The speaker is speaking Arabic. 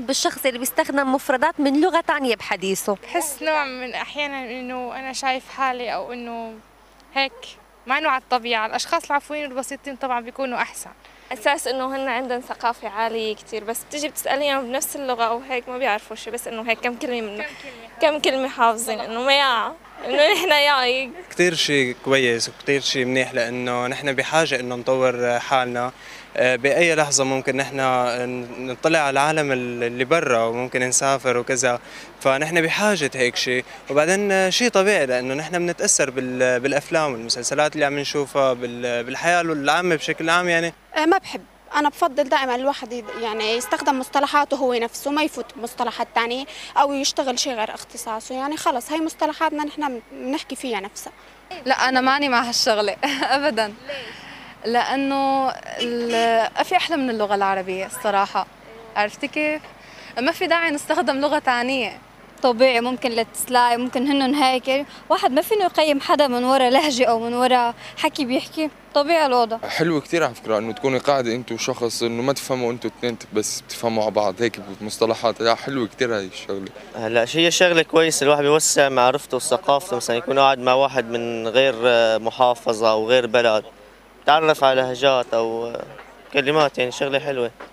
بالشخص اللي بيستخدم مفردات من لغة تانية بحديثه؟ بحس نوع من أحيانا إنه أنا شايف حالي أو إنه هيك، مع إنه على الطبيعة الأشخاص العفويين والبسيطين طبعا بيكونوا أحسن. أساس إنه هن عندهم ثقافة عالية كتير، بس بتيجي بتسأليهم بنفس اللغة أو هيك ما بيعرفوا شيء، بس إنه هيك كم كلمة منه كم كلمة حافظين إنه ما يا إنه نحن ياي. كتير شيء كويس وكتير شيء منيح، لأنه نحن بحاجة إنه نطور حالنا. بأي لحظة ممكن نحن نطلع على العالم اللي برا وممكن نسافر وكذا، فنحن بحاجة هيك شيء. وبعدين شيء طبيعي لأنه نحن بنتأثر بالأفلام والمسلسلات اللي عم نشوفها بالحياة العامة بشكل عام يعني. ما بحب، أنا بفضل دائما الواحد يعني يستخدم مصطلحاته هو نفسه، ما يفوت مصطلحات تانية أو يشتغل شيء غير اختصاصه، يعني خلص هي مصطلحاتنا نحن بنحكي فيها نفسها. لا أنا ماني مع هالشغلة أبدا. لأنه في أحلى من اللغة العربية الصراحة، عرفتي كيف؟ ما في داعي نستخدم لغة تانية. طبيعي ممكن لتسلاي، ممكن هنن هيك، واحد ما فينه يقيم حدا من ورا لهجة أو من ورا حكي بيحكي، طبيعي الوضع. حلو كتير على فكرة إنه تكوني قاعدة أنت وشخص إنه ما تفهموا أنتوا اثنين بس بتفهموا على بعض هيك بمصطلحات، حلو كتير هاي الشغلة. هلا هي شغلة كويسة، الواحد بيوسع معرفته وثقافته، مثلا يكون قاعد مع واحد من غير محافظة أو غير بلد، تعرف على لهجات أو كلمات، يعني شغلة حلوة.